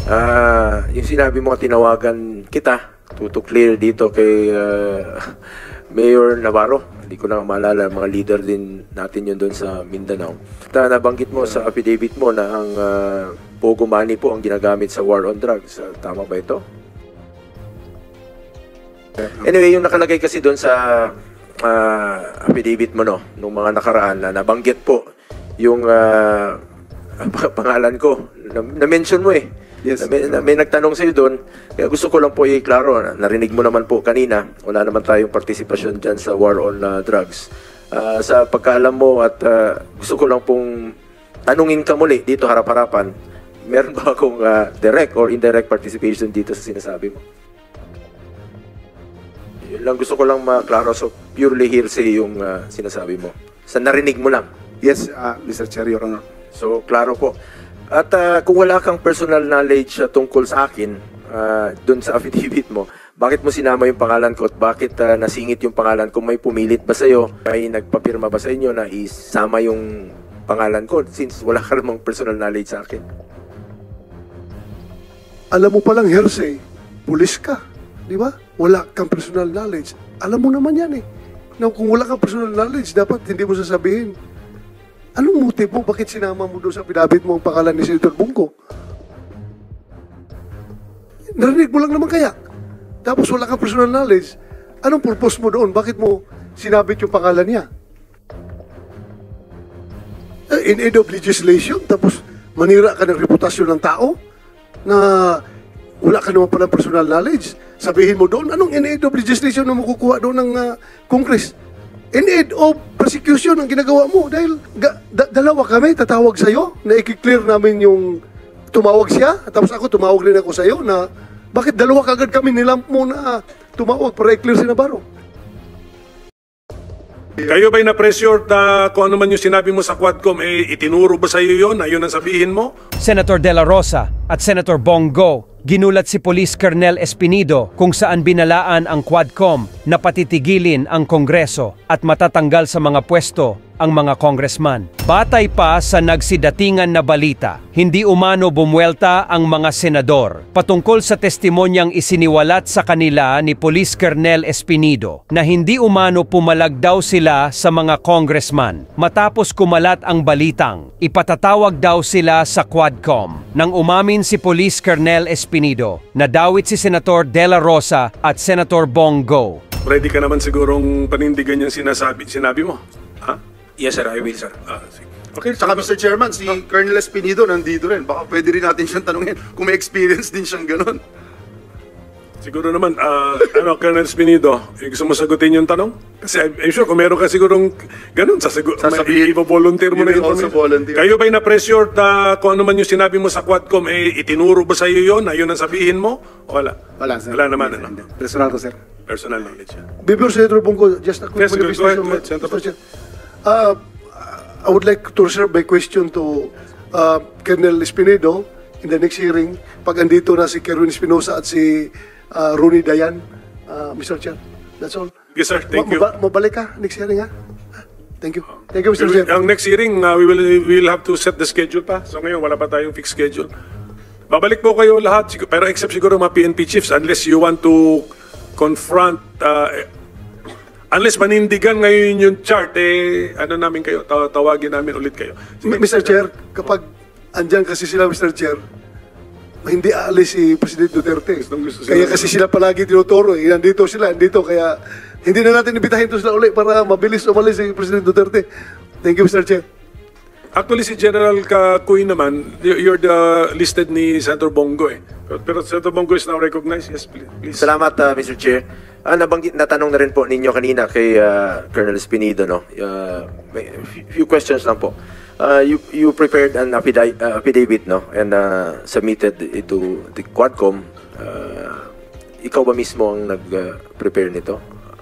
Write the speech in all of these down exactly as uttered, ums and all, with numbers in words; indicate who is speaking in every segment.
Speaker 1: Ah, yung sinabi mo, tinawagan kita to, to clear dito kay uh, Mayor Navarro. Hindi ko na maalala, mga leader din natin yun doon sa Mindanao. At uh, nabanggit mo sa affidavit mo na ang uh, Pogo money po ang ginagamit sa war on drugs. Uh, tama ba ito? Anyway, yung nakalagay kasi doon sa uh, affidavit mo, no, nung mga nakaraan na nabanggit po yung uh, pangalan ko. Na-mention mo eh.
Speaker 2: Yes.
Speaker 1: Na may, na may nagtanong sa'yo doon. Kaya gusto ko lang po i-klaro. Narinig mo naman po kanina. Wala naman tayong partisipasyon dyan sa war on uh, drugs. Uh, sa pagkaalam mo at uh, gusto ko lang pong tanungin ka muli dito harap-harapan. Meron ba akong uh, direct or indirect participation dito sa sinasabi mo? Yun lang gusto ko lang maklaro. So purely hearsay yung uh, sinasabi mo. Sa narinig mo lang.
Speaker 2: Yes, uh, Mister Chair, Your Honor.
Speaker 1: So klaro po. At uh, kung wala kang personal knowledge uh, tungkol sa akin, uh, dun sa affidavit mo, bakit mo sinama yung pangalan ko at bakit uh, nasingit yung pangalan ko? May pumilit ba sa'yo? May nagpapirma ba sa inyo na isama yung pangalan ko since wala ka namang personal knowledge sa akin?
Speaker 3: Alam mo palang hearsay, pulis ka, di ba? Wala kang personal knowledge. Alam mo naman yan eh. Now, kung wala kang personal knowledge, dapat hindi mo sasabihin. Anong motibo? Bakit sinama mo doon sa pinabit mo ang pangalan ni Senator Bongo? Narinig mo lang naman kaya. Tapos wala kang personal knowledge. Anong purpose mo doon? Bakit mo sinabit yung pangalan niya? In aid of legislation, tapos manira ka ng reputasyon ng tao na wala ka naman pala personal knowledge. Sabihin mo doon, anong in aid of legislation na makukuha doon ng uh, Congress? In aid of prosecution ang ginagawa mo dahil ga, da, dalawa kami tatawag sa'yo na i-clear namin yung tumawag siya tapos ako tumawag rin ako sa'yo na bakit dalawa kagad kami nilamp mo na tumawag para i-clear si Navarro.
Speaker 4: Kayo ba'y na-pressure na kung ano man yung sinabi mo sa Quadcom, eh itinuro ba sa'yo yun? Ayun ang sabihin mo?
Speaker 5: Senator De La Rosa at Senator Bongo, ginulat si Police Colonel Espinido kung saan binalaan ang Quadcom na patitigilin ang Kongreso at matatanggal sa mga pwesto ang mga congressman. Batay pa sa nagsidatingan na balita, hindi umano bumwelta ang mga senador patungkol sa testimonyang isiniwalat sa kanila ni Police Colonel Espinido na hindi umano pumalag daw sila sa mga congressman. Matapos kumalat ang balitang, ipatatawag daw sila sa Quadcom nang umamin si Police Colonel Espinido na dawit si Senator De La Rosa at Senator Bongo.
Speaker 4: Ready ka naman sigurong panindigan yung sinasabi, sinabi mo? Ha?
Speaker 1: Yes sir, I will sir.
Speaker 4: Ah, sige. Okay,
Speaker 2: Saka Mister Chairman, si Colonel Espinido nandito rin. Baka pwede rin natin siyang tanungin kung may experience din siyang ganun.
Speaker 4: siguro naman, uh, ano, Colonel Espinido, gusto mo sagutin yung tanong? Kasi I'm, I'm sure kung meron ka sigurong ganun, sasagot,
Speaker 2: Sasabihin,
Speaker 4: i-volunteer mo na
Speaker 2: you will
Speaker 4: yun.
Speaker 2: also volunteer.
Speaker 4: Kayo ba'y na-pressure na kung ano man yung sinabi mo sa Quadcom, eh, itinuro ba sa iyo yun? Ayun ang sabihin mo? Wala?
Speaker 2: Wala, sir.
Speaker 4: Wala naman, ano?
Speaker 2: Personal ko, sir.
Speaker 4: Personal knowledge. Yeah.
Speaker 3: Before Senator Bongo, just a quick
Speaker 4: Yes, go ahead, go ahead, go ahead, Senator
Speaker 3: Mister Chair. Uh, I would like to reserve my question to uh, Colonel Espinido in the next hearing. Pag andito na si Kerwin Espinosa at si uh, Ronnie Dayan, uh, Mister Chair. That's all.
Speaker 4: Yes, sir. Thank
Speaker 3: Ma
Speaker 4: you.
Speaker 3: maba mabalik ka next hearing, ha? Thank you. Thank you, Mister
Speaker 4: We will-
Speaker 3: Chair.
Speaker 4: Ang next hearing, uh, we will we will have to set the schedule pa. So ngayon, wala pa tayong fixed schedule. Babalik po kayo lahat, sig- pero except siguro mga P N P chiefs, unless you want to confront, uh, unless manindigan ngayon yung chart, eh, ano namin kayo, taw- tawagin namin ulit kayo. Sige,
Speaker 3: Mister Chair, kapag andyan kasi sila, Mister Chair, hindi aalis si President Duterte.
Speaker 4: Gustong gusto
Speaker 3: Kaya
Speaker 4: sila.
Speaker 3: kasi sila palagi tinuturo. Eh. Nandito sila, nandito. Kaya hindi na natin ibitahin to sila ulit para mabilis umalis si President Duterte. Thank you, Mister Chair.
Speaker 4: Actually, si General Kakuy naman, you- you're the listed ni Senator Bongo eh. Pero, pero Senator Bongo is now recognized. Yes, please. please.
Speaker 1: Salamat, uh, Mister Chair. Ah, nabanggit, natanong na rin po ninyo kanina kay uh, Colonel Espinido, no? Uh, may few questions lang po. Uh, you, you prepared an affidavit, uh, affidavit no? And uh, submitted it to the Quadcom. Uh, ikaw ba mismo ang nag-prepare nito?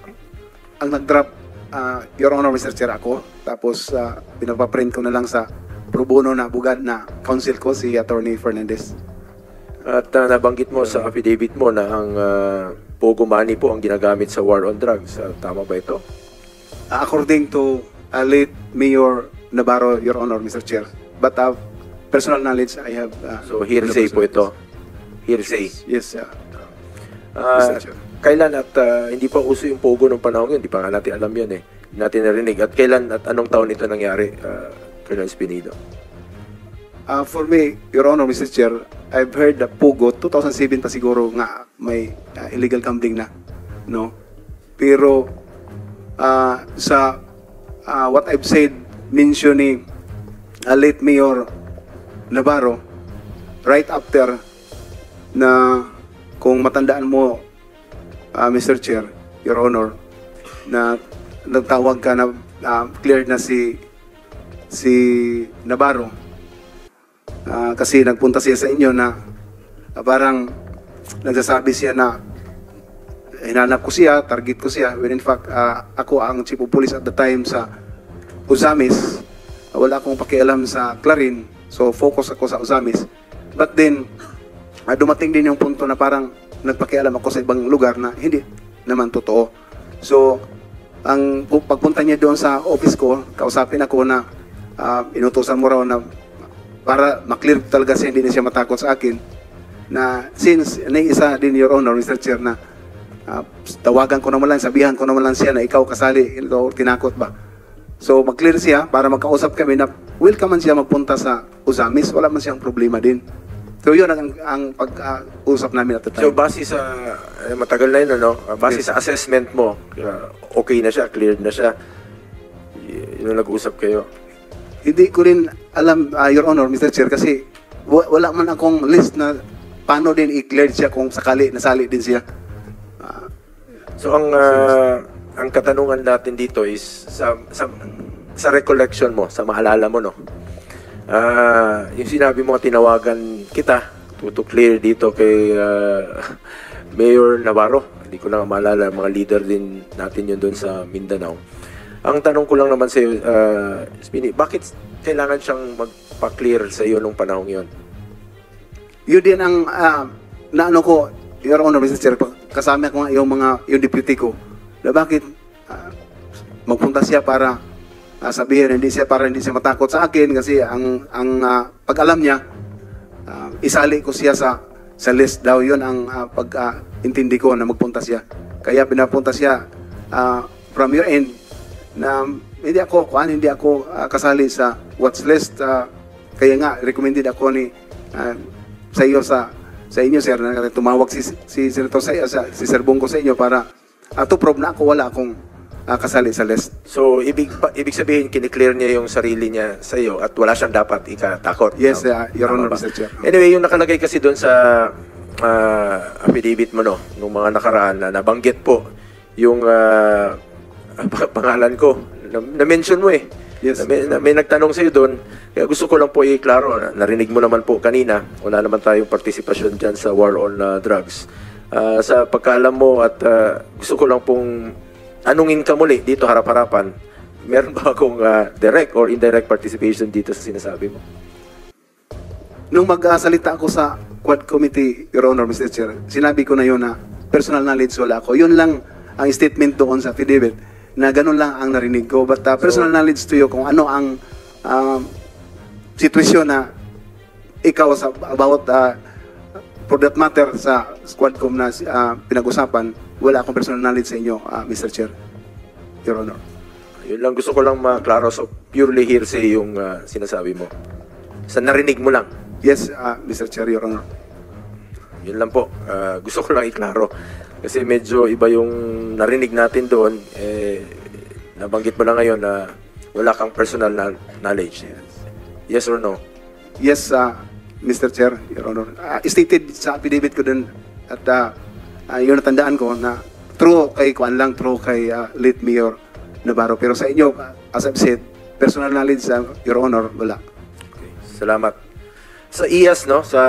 Speaker 2: Ang nag-drop, uh, Your Honor, Mister Chair, ako. Tapos, uh, pinapaprint ko na lang sa pro bono na bugad na counsel ko, si Attorney Fernandez.
Speaker 1: At uh, nabanggit mo sa affidavit mo na ang uh, Pogo money po ang ginagamit sa war on drugs. Uh, tama ba ito?
Speaker 2: Uh, according to uh, late Mayor Navarro, Your Honor, Mister Chair. But uh, personal knowledge, I have... Uh,
Speaker 1: So hearsay po ito. hearsay.
Speaker 2: Yes, uh,
Speaker 1: Ah,
Speaker 2: Mister Chair.
Speaker 1: kailan at ah, hindi pa uso yung pogo nung panahon yun, hindi pa nga natin alam yun eh. Hindi natin narinig. At kailan at anong taon ito nangyari, uh, Colonel Espinido?
Speaker 2: Uh, for me, Your Honor, Mister Chair, I've heard that Pugo, two thousand seven pa siguro nga may uh, illegal gambling na, no? Pero uh, sa uh, what I've said, mention ni uh, late Mayor Navarro, right after na kung matandaan mo, uh, Mister Chair, Your Honor, na nagtawag ka na uh, cleared na si si Navarro. Uh, kasi nagpunta siya sa inyo na uh, parang nagsasabi siya na hinanap ko siya, target ko siya, when in fact uh, ako ang chief of police at the time sa Uzamis. Uh, wala akong pakialam sa Clarin, so focus ako sa Uzamis. But then uh, dumating din yung punto na parang nagpakialam ako sa ibang lugar na hindi naman totoo. So ang pagpunta niya doon sa office ko, kausapin ako na uh, inutusan mo raw na para maklear talaga siya, hindi na siya matakot sa akin, na since naiisa din, Your Honor, Mister Chair, na uh, tawagan ko naman lang, sabihan ko naman lang siya na ikaw kasali, ito, tinakot ba? So maklear siya para magkausap kami na welcome man siya magpunta sa Uzamis, wala man siyang problema din. So yun ang, ang pag-usap uh, namin at the time.
Speaker 1: So base sa, eh, matagal na yun, ano? Uh, base
Speaker 2: Yes.
Speaker 1: sa assessment mo, uh, okay na siya, cleared na siya, y- yun nag-usap kayo.
Speaker 2: Hindi ko rin alam, uh, Your Honor, Mister Chair, kasi wa- wala man akong list na paano din i-clear siya kung sakali nasali din siya. Uh,
Speaker 1: So ang uh, ang katanungan natin dito is sa sa, sa recollection mo, sa maalala mo, no. Ah, yung sinabi mo tinawagan kita to, to clear dito kay uh, Mayor Navarro. Hindi ko lang maalala, mga leader din natin yun doon sa Mindanao. Ang tanong ko lang naman sa iyo, uh, Spini, bakit kailangan siyang magpa-clear sa iyo nung panahong yun?
Speaker 2: yun din ang uh, naano ko, Your Honor, Mister Chair, kasama ko nga yung mga yung deputy ko na bakit uh, magpunta siya para uh, sabihin hindi siya para hindi siya matakot sa akin kasi ang ang uh, pag-alam niya uh, isali ko siya sa sa list daw, yun ang uh, pag uh, intindi ko na magpunta siya, kaya pinapunta siya uh, from your end na hindi ako kuan hindi ako uh, kasali sa watch list, uh, kaya nga recommended ako ni uh, sa iyo sa sa inyo, sir, na tumawag si si Senator sa, sa si Sir Bongo sa inyo para uh, to prove na ako wala akong uh, kasali sa list.
Speaker 1: So ibig pa, ibig sabihin kiniklear niya yung sarili niya sa iyo at wala siyang dapat ikatakot.
Speaker 2: Yes,
Speaker 1: no?
Speaker 2: uh, Your
Speaker 1: Tama
Speaker 2: Honor,
Speaker 1: ba?
Speaker 2: Mister Chair.
Speaker 1: Anyway, yung nakalagay kasi doon sa uh, affidavit mo, no, nung mga nakaraan na nabanggit po yung uh, pangalan ko, na-mention mo eh.
Speaker 2: Yes.
Speaker 1: Na, may, na, may nagtanong sa'yo doon, kaya gusto ko lang po i-klaro, na, narinig mo naman po kanina, wala naman tayong partisipasyon dyan sa war on uh, drugs. Uh, sa pagkaalam mo at uh, gusto ko lang pong anungin ka muli dito harap-harapan, meron ba akong uh, direct or indirect participation dito sa sinasabi mo?
Speaker 2: Nung magsalita ako sa Quad Committee, Your Honor, Mister Chair, sinabi ko na yun na personal knowledge wala ako. Yun lang ang statement doon sa affidavit, na ganun lang ang narinig ko. But uh, personal knowledge to you kung ano ang uh, sitwasyon na ikaw sa about uh, for that matter sa Squadcom na uh, pinag-usapan, wala akong personal knowledge sa inyo, uh, Mister Chair, Your Honor.
Speaker 1: Yun lang, gusto ko lang maklaro. So purely hearsay yung uh, sinasabi mo. Sa narinig mo lang.
Speaker 2: Yes, uh, Mister Chair, Your Honor.
Speaker 1: Yun lang po. Uh, gusto ko lang iklaro. Kasi medyo iba yung narinig natin doon. Eh, nabanggit mo na ngayon na wala kang personal na knowledge. Yes or no?
Speaker 2: Yes, uh, Mister Chair, Your Honor. Uh, stated sa affidavit ko din at uh, uh, yun natandaan ko na true kay Kuan lang, true kay uh, late Mayor Navarro. Pero sa inyo, uh, as I've said, personal knowledge, uh, Your Honor, wala.
Speaker 1: Okay. Salamat. Sa I A S, no? Sa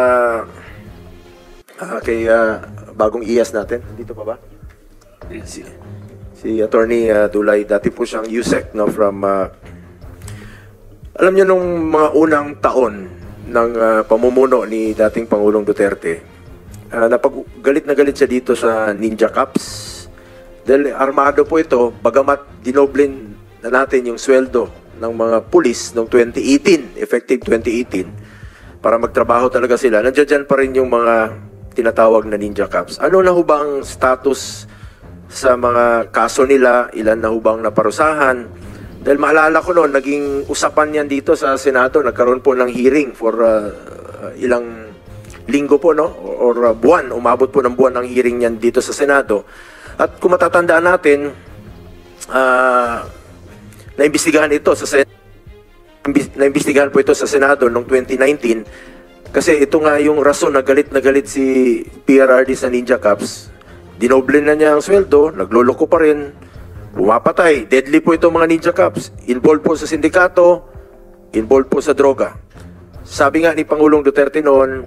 Speaker 1: uh, kay uh, bagong I A S natin. Dito pa ba? Si, si Attorney uh, Dulay, dati po siyang U S E C, no? From, uh, alam niyo nung mga unang taon ng uh, pamumuno ni dating Pangulong Duterte, uh, napag galit na galit siya dito sa Ninja Cups. Dahil armado po ito, bagamat dinoblin na natin yung sweldo ng mga pulis noong twenty eighteen, effective twenty eighteen, para magtrabaho talaga sila. Nandiyan dyan pa rin yung mga tinatawag na Ninja Cops. Ano na ho bang status sa mga kaso nila? Ilan na ho bang naparusahan? Dahil maalala ko noon, naging usapan yan dito sa Senado. Nagkaroon po ng hearing for uh, ilang linggo po, no? Or uh, buwan. Umabot po ng buwan ng hearing yan dito sa Senado. At kung matatandaan natin, uh, naimbestigahan ito sa Senado. Naimbestigahan po ito sa Senado noong twenty nineteen. Kasi ito nga yung rason na galit na galit si P R R D sa Ninja Cops. Dinoble na niya ang sweldo, nagloloko pa rin, pumapatay. Deadly po itong mga Ninja Cops. Involved po sa sindikato, involved po sa droga. Sabi nga ni Pangulong Duterte noon,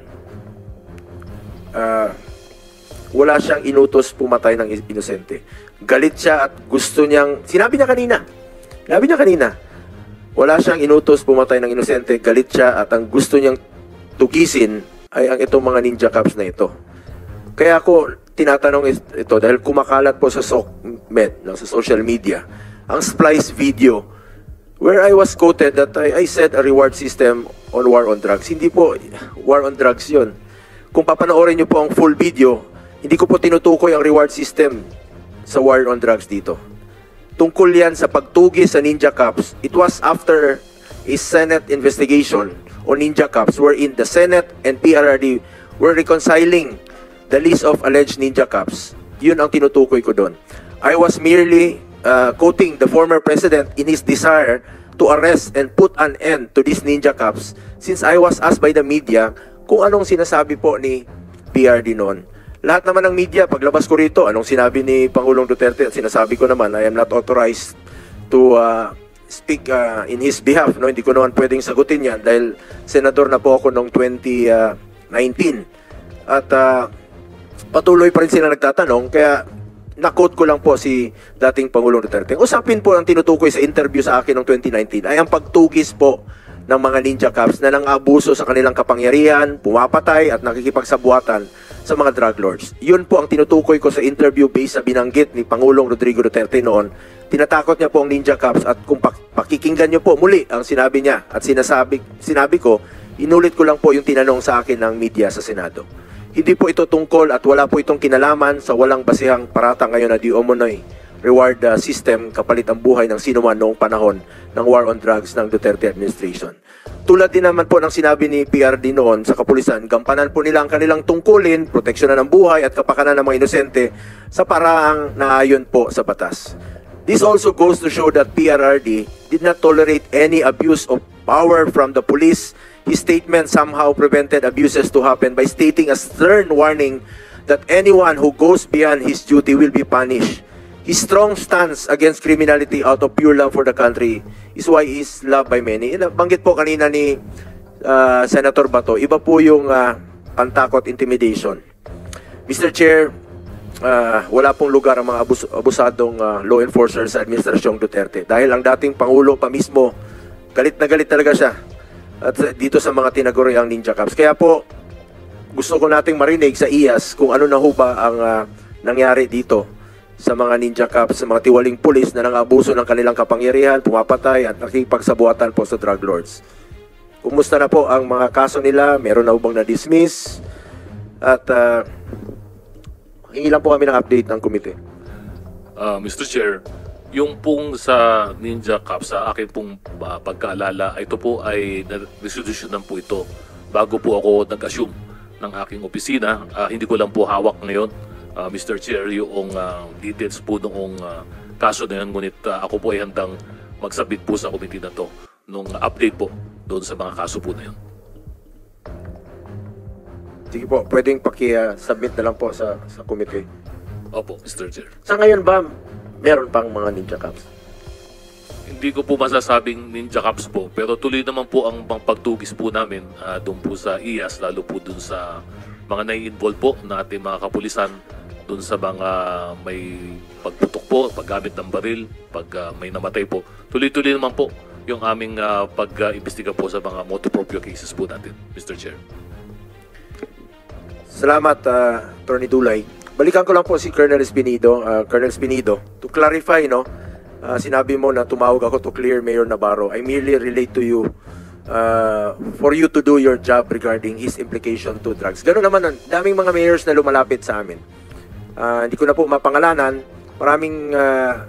Speaker 1: uh, wala siyang inutos pumatay ng inosente. Galit siya at gusto niyang, sinabi niya kanina, sinabi niya kanina, wala siyang inutos pumatay ng inosente, galit siya at ang gusto niyang tugisin ay ang itong mga Ninja Cops na ito. Kaya ako tinatanong ito dahil kumakalat po sa SOCMED, no, sa social media, ang splice video where I was quoted that I, I said a reward system on war on drugs. Hindi po war on drugs yun. Kung papanoorin niyo po ang full video, hindi ko po tinutukoy ang reward system sa war on drugs dito. Tungkol yan sa pagtugi sa Ninja Cops. It was after a Senate investigation on Ninja Cops wherein the Senate and P R R D were reconciling the list of alleged Ninja Cops. Yun ang tinutukoy ko doon. I was merely uh, quoting the former president in his desire to arrest and put an end to these Ninja Cops since I was asked by the media kung anong sinasabi po ni P R D noon. Lahat naman ng media, paglabas ko rito, anong sinabi ni Pangulong Duterte at sinasabi ko naman, I am not authorized to uh, speak uh, in his behalf. No? Hindi ko naman pwedeng sagutin yan dahil senador na po ako noong twenty nineteen. At uh, patuloy pa rin sila nagtatanong, kaya na-quote ko lang po si dating Pangulong Duterte. Usapin po ang tinutukoy sa interview sa akin noong twenty nineteen ay ang pagtugis po ng mga Ninja Cops na nang-abuso sa kanilang kapangyarihan, pumapatay at nakikipagsabuatan sa mga drug lords. Yun po ang tinutukoy ko sa interview based sa binanggit ni Pangulong Rodrigo Duterte noon. Tinatakot niya po ang Ninja Cops at kung pakikinggan niyo po muli ang sinabi niya at sinasabi, sinabi ko, inulit ko lang po yung tinanong sa akin ng media sa Senado. Hindi po ito tungkol at wala po itong kinalaman sa walang basihang parata ngayon na di umunoy reward uh, system kapalit ang buhay ng sinuman noong panahon ng war on drugs ng Duterte administration. Tulad din naman po ng sinabi ni P R D noon sa kapulisan, gampanan po nila ang kanilang tungkulin, proteksyonan ng buhay at kapakanan ng mga inosente sa paraang naayon po sa batas. This also goes to show that P R R D did not tolerate any abuse of power from the police. His statement somehow prevented abuses to happen by stating a stern warning that anyone who goes beyond his duty will be punished. His strong stance against criminality out of pure love for the country is why he is loved by many. Banggit po kanina ni uh, Senator Bato, iba po yung uh, pantakot, intimidation. Mister Chair, uh, wala pong lugar ang mga abus abusadong uh, law enforcers sa Administrasyong Duterte. Dahil ang dating Pangulo pa mismo, galit na galit talaga siya. At dito sa mga tinaguriang Ninja Cops. Kaya po, gusto ko nating marinig sa I A S kung ano na ho ba ang uh, nangyari dito sa mga Ninja Cops, sa mga tiwaling pulis na nang-abuso ng kanilang kapangyarihan, pumapatay at nakikipagsabuatan po sa drug lords. Kumusta na po ang mga kaso nila? Meron na bang na-dismiss? At uh, hingi lang po kami ng update ng komite.
Speaker 6: Uh, Mister Chair, yung pong sa Ninja Cops, sa akin pong uh, pagkaalala, ito po ay resolution lang po ito bago po ako nag-assume ng aking opisina. Uh, hindi ko lang po hawak ngayon, uh, Mister Chair, yung uh, details po noong uh, kaso na yun. Ngunit uh, ako po ay handang magsabit po sa committee na to nung update po doon sa mga kaso po na yun.
Speaker 1: Sige po, pwedeng paki-submit na lang po sa, sa committee.
Speaker 6: Opo, Mister Chair.
Speaker 1: Sa ngayon ba, meron pang mga Ninja Cops?
Speaker 6: Hindi ko po masasabing Ninja Cops po, pero tuloy naman po ang pagtugis po namin uh, doon po sa I A S, lalo po doon sa mga nai-involve po na ating mga kapulisan, doon sa mga may pagputok po, paggamit ng baril, pag uh, may namatay po. Tuloy-tuloy naman po yung aming uh, pag-imbestiga po sa mga motu proprio cases po natin, Mister Chair.
Speaker 1: Salamat, uh, Attorney Dulay. Balikan ko lang po si Colonel Espinido, uh, Colonel Espinido, to clarify, no, uh, sinabi mo na tumawag ako to clear Mayor Navarro. I merely relate to you uh, for you to do your job regarding his implication to drugs. Ganun naman, ang daming mga mayors na lumalapit sa amin. Uh, hindi ko na po mapangalanan, maraming uh,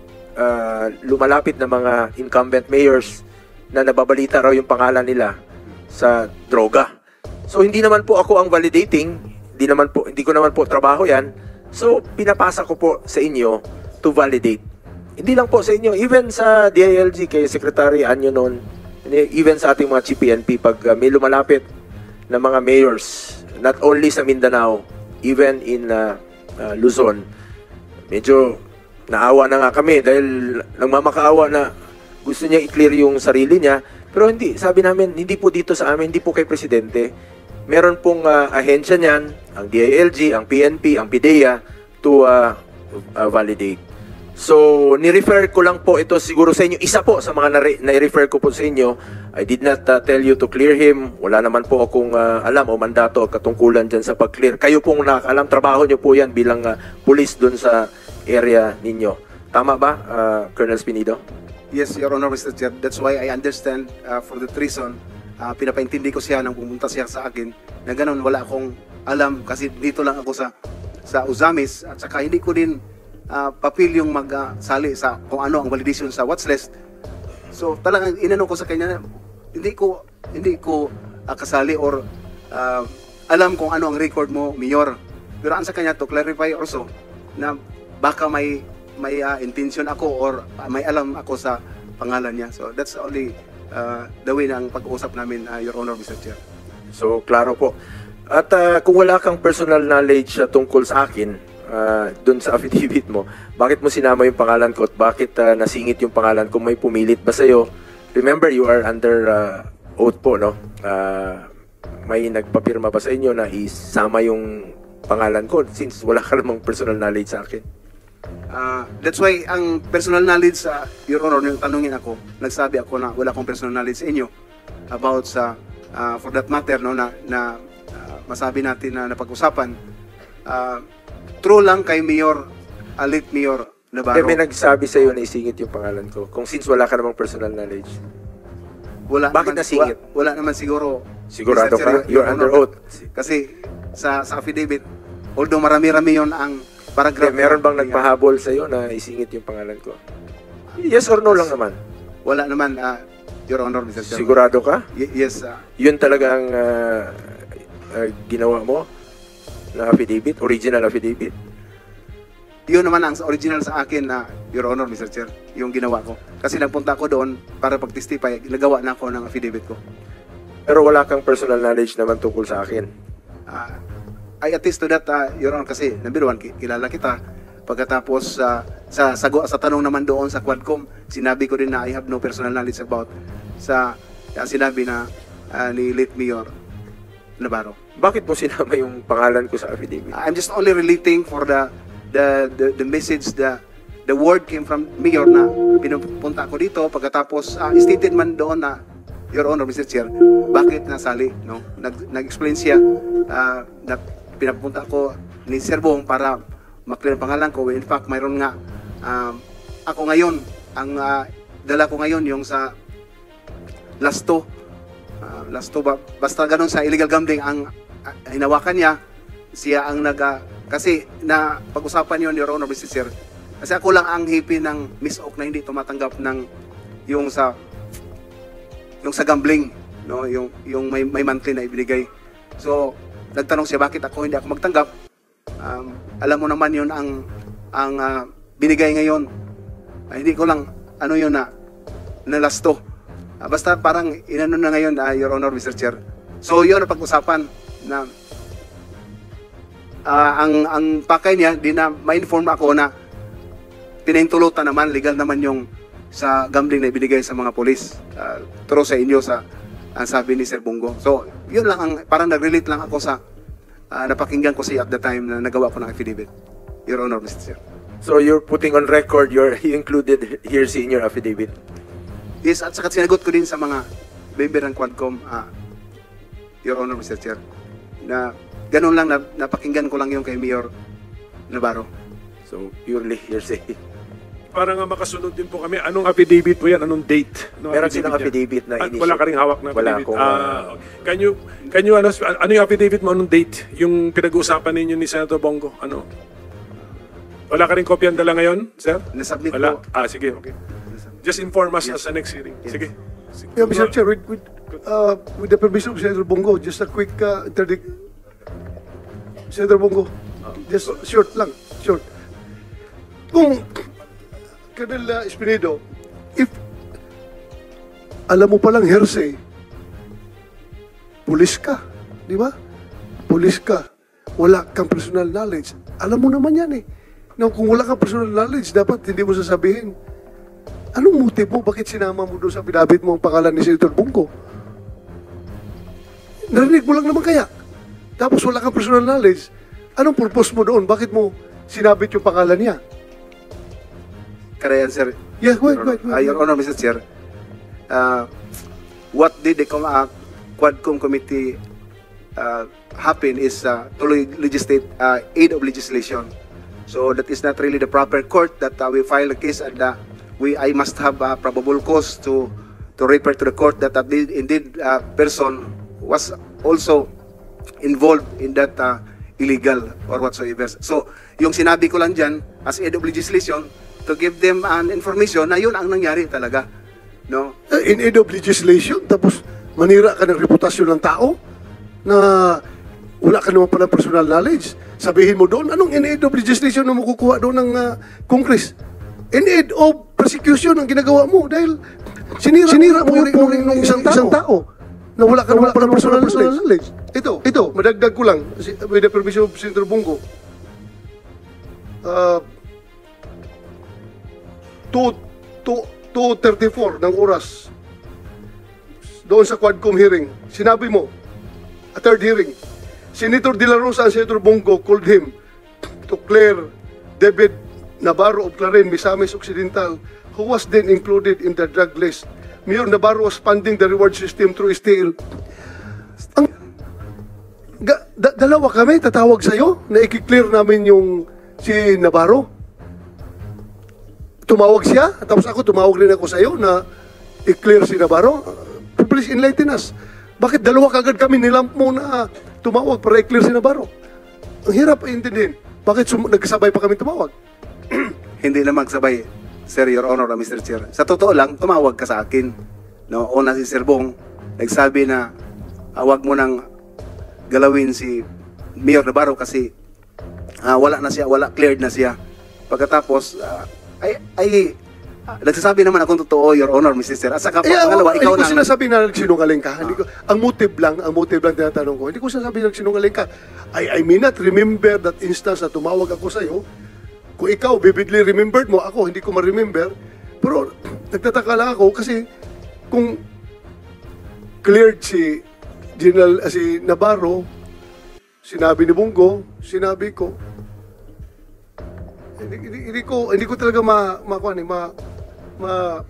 Speaker 1: uh, lumalapit na mga incumbent mayors na nababalita raw yung pangalan nila sa droga. So hindi naman po ako ang validating, hindi naman po hindi ko naman po trabaho 'yan. So pinapasa ko po sa inyo to validate. Hindi lang po sa inyo, even sa D I L G kay Secretary Anyo noon, even sa ating mga Chief P N P pag uh, may lumalapit na mga mayors, not only sa Mindanao, even in uh, uh, Luzon, medyo naawa na nga kami dahil nagmamakaawa na gusto niya i-clear yung sarili niya. Pero hindi, sabi namin, hindi po dito sa amin, hindi po kay Presidente. Meron pong uh, ahensya niyan, ang D I L G, ang P N P, ang P D E A, to uh, uh, validate. So, ni-refer ko lang po ito siguro sa inyo. Isa po sa mga na-refer ko po sa inyo, I did not uh, tell you to clear him. Wala naman po akong uh, alam o mandato o katungkulan dyan sa pag-clear. Kayo pong nakakalam, trabaho nyo po yan bilang uh, police dun sa area ninyo. Tama ba, uh, Colonel Espinido?
Speaker 2: Yes, Your Honor, Mister Chair. That's why I understand uh, for that reason, uh, pinapaintindi ko siya nang pumunta siya sa akin na ganun, wala akong alam kasi dito lang ako sa sa Uzamis at saka hindi ko din uh, papil yung magsali uh, sa kung ano ang validation sa watch list. So talagang inano ko sa kanya, hindi ko hindi ko uh, kasali or uh, alam kung ano ang record mo, Mayor. Pero ang sa kanya to clarify also na baka may may uh, intention ako or uh, may alam ako sa pangalan niya. So that's only uh, the way ng pag-uusap namin, uh, Your Honor, Mister Chair.
Speaker 1: So, klaro po. At uh, kung wala kang personal knowledge uh, tungkol sa akin, uh, dun sa affidavit mo, bakit mo sinama yung pangalan ko at bakit uh, nasingit yung pangalan kung may pumilit ba sa'yo? Remember, you are under uh, oath po, no? Uh, may nagpapirma ba sa inyo na isama yung pangalan ko since wala ka namang personal knowledge sa akin?
Speaker 2: Uh, that's why ang personal knowledge sa uh, Your Honor, yung tanungin ako, nagsabi ako na wala akong personal knowledge sa inyo about sa uh, for that matter, no, na, na uh, masabi natin na napag-usapan. Uh, true lang kay Mayor, uh, late Mayor Navarro.
Speaker 1: Eh, may nagsabi sa iyo na isingit yung pangalan ko kung since wala ka namang personal knowledge.
Speaker 2: Wala
Speaker 1: Bakit
Speaker 2: naman,
Speaker 1: nasingit?
Speaker 2: Wala, wala naman siguro.
Speaker 1: Sigurado ka? You're under oath.
Speaker 2: Kasi sa, sa affidavit, although marami-rami yun ang paragraph.
Speaker 1: Eh, meron bang nagpahabol sa iyo na isingit yung pangalan ko? Yes or no lang naman?
Speaker 2: Wala naman, uh, Your Honor, Mister Chairman.
Speaker 1: Sigurado ka?
Speaker 2: Y- yes. Uh,
Speaker 1: Yun talaga ang uh, uh, ginawa mo na affidavit, original affidavit?
Speaker 2: Yun naman ang original sa akin na, uh, Your Honor, Mister Chair, yung ginawa ko. Kasi nagpunta ako doon para pag-testify, nagawa na ako ng affidavit ko.
Speaker 1: Pero wala kang personal knowledge naman tungkol sa akin.
Speaker 2: Uh, I attest to that, uh, Your Honor, kasi number one, kilala kita. Pagkatapos uh, sa, sa sa tanong naman doon sa Quadcom, sinabi ko rin na I have no personal knowledge about sa uh, sinabi na uh, ni late Mayor Navarro.
Speaker 1: Bakit mo sinama yung pangalan ko sa affidavit?
Speaker 2: I'm just only relating for the the the, the message, the the word came from Mayor na pinupunta ako dito. Pagkatapos uh, stated man doon na, Your Honor, Mister Chair, bakit nasali, no? Nag nag-explain siya uh, na pinapunta ako ni Sir Bong para maklear ang pangalan ko. In fact, mayroon nga um, ako ngayon, ang uh, dala ko ngayon yung sa Lasto. Uh, Lasto ba? Basta ganun sa illegal gambling ang uh, hinawakan niya. Siya ang nag uh, kasi na pag-usapan yon, Your Honor, Mister Chair. Kasi ako lang ang hipi ng Miss Oak na hindi tumatanggap ng yung sa yung sa gambling, no, yung yung may may monthly na ibinigay. So, nagtanong siya bakit ako hindi ako magtanggap. Um, alam mo naman yun ang ang uh, binigay ngayon. Ay, hindi ko lang ano yun na nalasto. Uh, basta parang inano na ngayon, uh, Your Honor, Mister Chair. So yun ang pag-usapan na uh, ang ang pakay niya, di na ma-inform ako na pinahintulutan naman, legal naman yung sa gambling na ibinigay sa mga polis. Uh, turo sa inyo sa ang sabi ni Sir Bongo. So yun lang ang parang nag-relate lang ako sa Uh, napakinggan ko siya at the time na nagawa ko ng affidavit, Your Honor, Mister Chair.
Speaker 1: So you're putting on record, you're you included here in your affidavit?
Speaker 2: Yes, at saka sinagot ko din sa mga member ng Quadcom, uh, Your Honor, Mister Chair, na ganun lang, na, napakinggan ko lang yung kay Mayor Navarro.
Speaker 1: So purely hearsay.
Speaker 4: para nga makasunod din po kami, anong affidavit po yan? Anong date? Anong
Speaker 1: Meron silang
Speaker 4: yan?
Speaker 1: affidavit na
Speaker 4: Ah,
Speaker 1: initial.
Speaker 4: wala ka ring hawak na
Speaker 1: Wala
Speaker 4: affidavit?
Speaker 1: akong,
Speaker 4: Ah,
Speaker 1: ah,
Speaker 4: can you, can you, ano, ano yung affidavit mo? Anong date? Yung pinag-uusapan ninyo ni Senator Bongo? Ano? Wala ka ring kopya dala ngayon, sir?
Speaker 2: Nasubmit
Speaker 4: Wala?
Speaker 2: po.
Speaker 4: Ah, sige, okay. Just inform us sa next hearing. Sige. Sige.
Speaker 3: Yeah, Mister Chair, with, with, uh, with the permission of Senator Bongo, just a quick uh, interdict. Senator Bongo, just short lang, short. Kung, Colonel uh, Espinido, if alam mo palang hearsay, pulis ka, di ba? Pulis ka, wala kang personal knowledge. Alam mo naman yan eh. Na kung wala kang personal knowledge, dapat hindi mo sasabihin. Anong motive mo? Bakit sinama mo doon sa pinabit mo ang pangalan ni Senator Bongo? Narinig mo lang naman kaya. Tapos wala kang personal knowledge. Anong purpose mo doon? Bakit mo sinabit yung pangalan niya?
Speaker 2: Karayan, sir.
Speaker 3: Yeah, wait,
Speaker 2: Your
Speaker 3: wait,
Speaker 2: Honor.
Speaker 3: wait.
Speaker 2: Uh, Your Honor, Mister Chair, uh, what did the com- uh, Quadcom committee uh, happen is uh, to legislate uh, aid of legislation. So that is not really the proper court that uh, we file a case, and uh, we I must have uh, probable cause to to refer to the court that uh, did- indeed uh, person was also involved in that uh, illegal or whatsoever. So yung sinabi ko lang dyan as aid of legislation to give them an information na yun ang nangyari talaga, no?
Speaker 3: Uh, in aid of legislation, tapos manira ka ng reputasyon ng tao na wala ka naman palang personal knowledge. Sabihin mo doon, anong in aid of legislation na makukuha doon ng uh, Congress? In aid of persecution ang ginagawa mo dahil sinira, sinira mo yung puring ng isang tao, isang tao na wala ka naman palang personal, personal knowledge. Ito, ito, madagdag ko lang, si- with the permission of Senator Bongo. Uh, two thirty-four ng oras doon sa Quadcom hearing, sinabi mo, a third hearing, Senator De La Rosa and Senator Bongo called him to clear David Navarro of Clarin, Misamis Occidental, who was then included in the drug list. Mayor Navarro was funding the reward system through S T L. Ang, ga, da, dalawa kami tatawag sa'yo na i-clear namin yung si Navarro. Tumawag siya, tapos ako tumawag rin ako sa iyo na i-clear si Navarro. Uh, please enlighten us. Bakit dalawa kagad kami nilamp mo na tumawag para i-clear si Navarro? Ang hirap intindihin. Bakit sum- nagkasabay pa kami tumawag?
Speaker 2: Hindi na magsabay, Sir, Your Honor, uh, Mister Chair. Sa totoo lang, tumawag ka sa akin. No, una si Sir Bong, nagsabi na uh, wag mo nang galawin si Mayor Navarro kasi uh, wala na siya, wala cleared na siya. Pagkatapos, uh, ay, ay uh, nagsasabi naman akong totoo, Your Honor, Mister Chair. At saka
Speaker 3: Eh,
Speaker 2: pangalawa,
Speaker 3: hindi
Speaker 2: ikaw
Speaker 3: ko
Speaker 2: lang.
Speaker 3: sinasabi na nagsinungaling ka. Hindi ko, ang motive lang, ang motive lang tinatanong ko. Hindi ko sinasabi na nagsinungaling ka. I, I may not remember that instance na tumawag ako sa iyo. Kung ikaw, vividly remembered mo, ako hindi ko ma-remember. Pero nagtataka lang ako kasi kung cleared si General uh, si Navarro, sinabi ni Bongo, sinabi ko, hindi, hindi, hindi ko hindi ko talaga ma ma, ma, ma, ma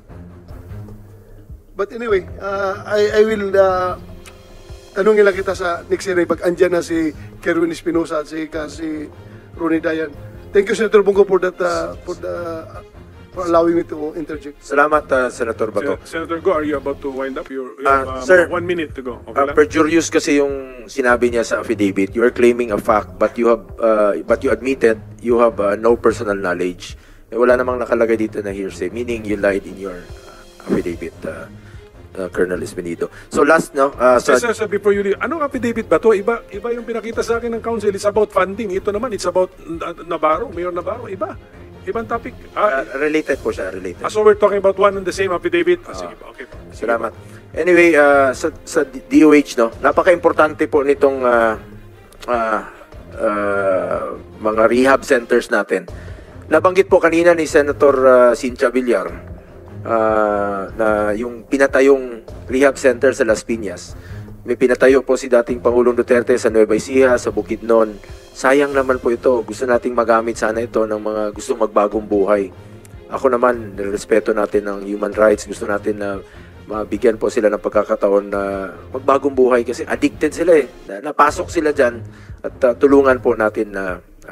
Speaker 3: but anyway, uh, I I will uh, tanungin lang kita sa next hearing pag andyan na si Kerwin Espinosa at si, ka, si Ronnie Dayan. Thank you, Senator Bongo, for that uh, for the for allowing me to interject.
Speaker 1: Salamat, uh, Senator Bato.
Speaker 4: Sen- Senator Go, are you about to wind up? You're, you
Speaker 1: Ah,
Speaker 4: have, uh,
Speaker 1: sir.
Speaker 4: one minute to go. Okay
Speaker 1: Uh,
Speaker 4: lang?
Speaker 1: perjurious kasi yung sinabi niya sa affidavit. You are claiming a fact, but you have, uh, but you admitted you have uh, no personal knowledge. Eh, wala namang nakalagay dito na hearsay, meaning you lied in your uh, affidavit, uh, uh, Colonel Espinido. So last, no, uh,
Speaker 4: Sir,
Speaker 1: sa,
Speaker 4: sir, sir, before you leave, anong affidavit ba to? Iba, iba yung pinakita sa akin ng council. It's about funding. Ito naman, it's about uh, Navarro, Mayor Navarro. Iba. Ibang topic.
Speaker 1: uh,
Speaker 4: Ah,
Speaker 1: related po siya, related.
Speaker 4: ah, so we're talking about one and the same affidavit. Ah, sige po, okay po. Sige
Speaker 1: Salamat.
Speaker 4: po.
Speaker 1: Anyway, uh, sa, sa D O H, no, napaka-importante po nitong uh, uh, uh, mga rehab centers natin. Nabanggit po kanina ni Senator uh, Cynthia Villar uh, na yung pinatayong rehab center sa Las Piñas. May pinatayo po si dating Pangulong Duterte sa Nueva Ecija, sa Bukidnon. Sayang naman po ito. Gusto nating magamit sana ito ng mga gusto magbagong buhay. Ako naman, respeto natin ng human rights. Gusto natin na mabigyan po sila ng pagkakataon na magbagong buhay kasi addicted sila eh. Na- Napasok sila dyan at uh, tulungan po natin na uh,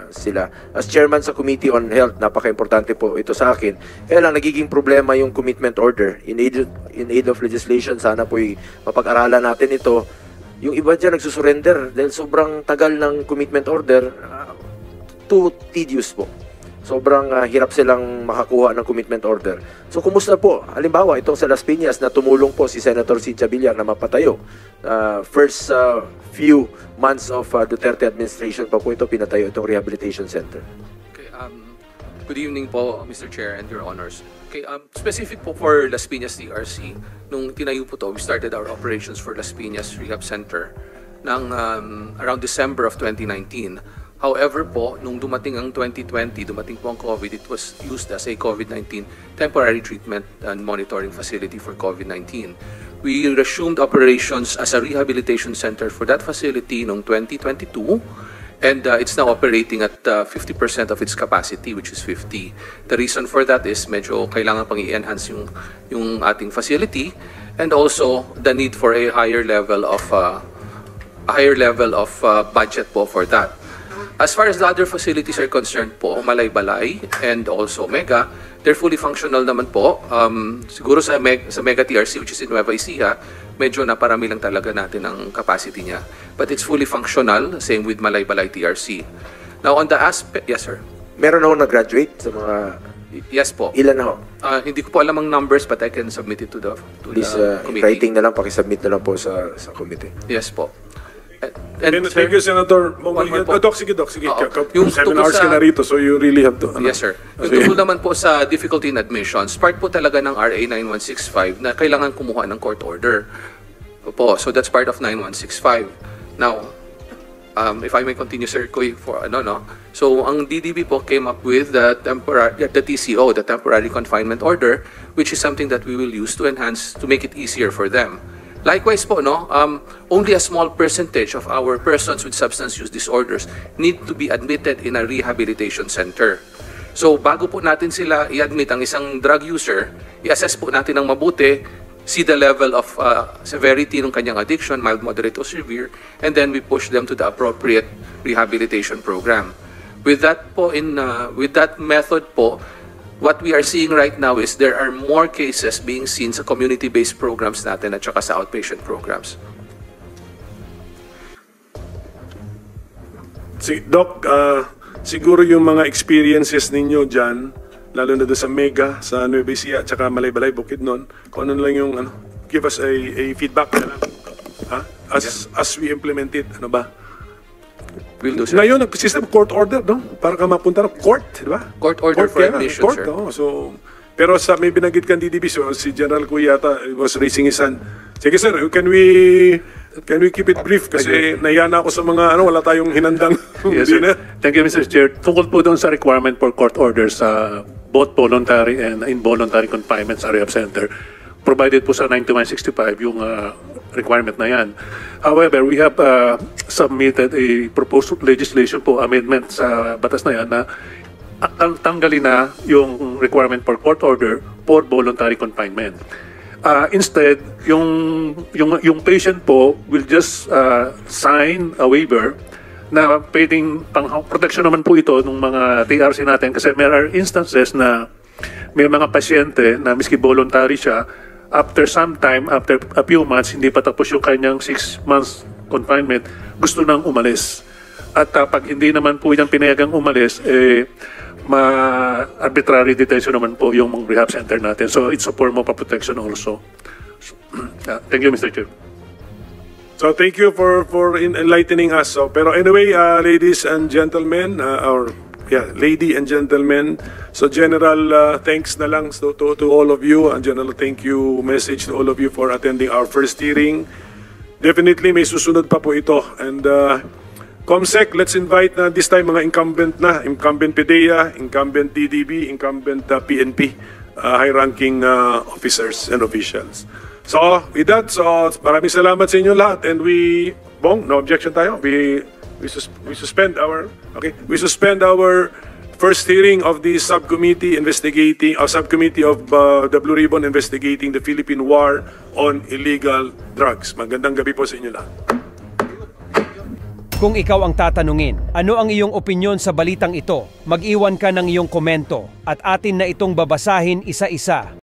Speaker 1: sila. As chairman sa Committee on Health, napaka-importante po ito sa akin. Kaya lang nagiging problema yung commitment order. In aid, in aid of legislation, sana po mapag-aralan natin ito. Yung iba dyan nagsusurrender dahil sobrang tagal ng commitment order, uh, too tedious po. Sobrang uh, hirap silang makakuha ng commitment order. So, kumusta po? Halimbawa, itong sa Las Piñas na tumulong po si Senator Cynthia Villar na mapatayo. Uh, first uh, few months of uh, Duterte administration pa po ito pinatayo, itong rehabilitation center.
Speaker 7: Okay, um, good evening po, Mister Chair and Your Honors. Okay, um, specific po for Las Piñas D R C, nung tinayo po to, we started our operations for Las Piñas Rehab Center ng um, around December of twenty nineteen. However po, nung dumating ang twenty twenty, dumating po ang COVID, it was used as a COVID nineteen temporary treatment and monitoring facility for COVID nineteen. We resumed operations as a rehabilitation center for that facility noong twenty twenty-two, and uh, it's now operating at uh, fifty percent of its capacity, which is fifty. The reason for that is medyo kailangan pang i-enhance yung, yung ating facility, and also the need for a higher level of, uh, a higher level of uh, budget po for that. As far as the other facilities are concerned po, Malay-Balay and also Mega, they're fully functional naman po. Um, siguro sa, Meg sa Mega T R C, which is in Nueva Ecija, medyo naparami lang talaga natin ang capacity niya. But it's fully functional, same with Malay-Balay T R C. Now on the aspect, yes sir.
Speaker 1: Meron ako nag-graduate sa mga...
Speaker 7: Yes po.
Speaker 1: Ilan ako?
Speaker 7: Uh, hindi ko po alam ang numbers, but I can submit it to the, to
Speaker 1: Please,
Speaker 7: the
Speaker 1: uh,
Speaker 7: committee.
Speaker 1: writing na lang, pakisubmit na lang po sa, sa committee.
Speaker 7: Yes po.
Speaker 4: And, and thank you, Senator.
Speaker 7: One more po.
Speaker 4: Uh, Doc, sige, Doc, sige.
Speaker 7: Oo.
Speaker 4: Ka- ka-
Speaker 7: Yung
Speaker 4: seven
Speaker 7: tungkol
Speaker 4: hours
Speaker 7: sa-
Speaker 4: ka na rito, so you really have to... Ano?
Speaker 7: Yes, sir. Yung
Speaker 4: Sige.
Speaker 7: tungkol naman po sa difficulty in admissions, part po talaga ng R A nine one six five na kailangan kumuha ng court order. Po, so that's part of nine one six five. Now, um, if I may continue, sir, Koy, for ano, no? So, ang D D B po came up with the temporary, the T C O, the Temporary Confinement Order, which is something that we will use to enhance, to make it easier for them. Likewise po, no, um, only a small percentage of our persons with substance use disorders need to be admitted in a rehabilitation center. So, bago po natin sila i-admit ang isang drug user, i-assess po natin ng mabuti, see the level of uh, severity ng kanyang addiction, mild, moderate, or severe, and then we push them to the appropriate rehabilitation program. With that po, in uh, with that method po, what we are seeing right now is there are more cases being seen sa community-based programs natin at saka sa outpatient programs.
Speaker 4: Si Doc, uh, siguro yung mga experiences ninyo dyan, lalo na doon sa Mega, sa Nueva Ecija, at saka Malay-Balay, Bukidnon, kung ano lang yung, ano, give us a, a feedback na lang. Ha? As, as we implement it, ano ba?
Speaker 7: We'll do, sir.
Speaker 4: Ngayon, nag-system court order, no? Para ka mapunta ng court, di ba?
Speaker 7: Court order for
Speaker 4: kaya,
Speaker 7: admission,
Speaker 4: court,
Speaker 7: sir.
Speaker 4: oh, so, pero sa may binanggit kang D D B, so si General Cuyata was raising his hand. Sige sir, can we can we keep it brief? Kasi nahiya na ako sa mga, ano, wala tayong hinandang
Speaker 8: Yes, sir.
Speaker 4: dinner.
Speaker 8: Thank you, Mister Chair. Tungkol po doon sa requirement for court orders sa both voluntary and involuntary confinement sa rehab center, provided po sa ninety-one sixty-five yung uh, requirement na yan. However, we have uh, submitted a proposed legislation po, amendment sa batas na yan na ang tanggalin na yung requirement for court order for voluntary confinement. Uh, instead, yung, yung, yung patient po will just uh, sign a waiver na pwedeng pang protection naman po ito ng mga T R C natin kasi there are instances na may mga pasyente na miski voluntary siya, after some time, after a few months, hindi pa tapos yung kanyang six months confinement, gusto nang umalis. At uh, pag hindi naman po yung pinayagang umalis, eh, ma-arbitrary detention naman po yung rehab center natin. So it's a form of protection also. So, uh, thank you, Mister Chair.
Speaker 4: So thank you for for enlightening us. So, pero anyway, uh, ladies and gentlemen, uh, or yeah, lady and gentlemen, so general uh, thanks na lang to, to, to all of you. A general thank you message to all of you for attending our first hearing. Definitely may susunod pa po ito. And uh, COMSEC, let's invite na this time mga incumbent na, incumbent PDEA, incumbent D D B, incumbent uh, P N P, uh, high-ranking uh, officers and officials. So, with that, so maraming salamat sa inyo lahat, and we, Bong, no objection tayo, we, we, sus we suspend our, okay, we suspend our first hearing of the subcommittee investigating, uh, subcommittee of uh, the Blue Ribbon investigating the Philippine War on Illegal Drugs. Magandang gabi po sa inyo lahat.
Speaker 5: Kung ikaw ang tatanungin, ano ang iyong opinyon sa balitang ito? Mag-iwan ka ng iyong komento at atin na itong babasahin isa-isa.